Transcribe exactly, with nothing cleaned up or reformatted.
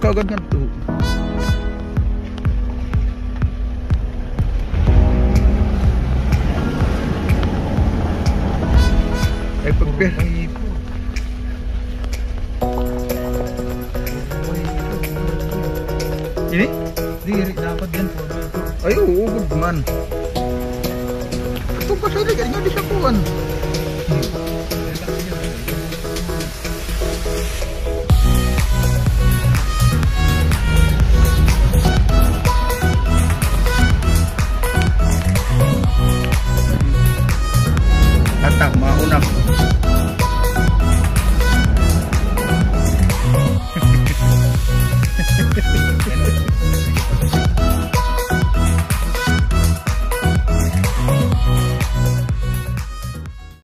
kagad nga to. Ay pagpir. Ini? Diri dapat yan po. Ay oo, good man. Ito pa sila, ganyan di sa kuwan. Atak, mauna.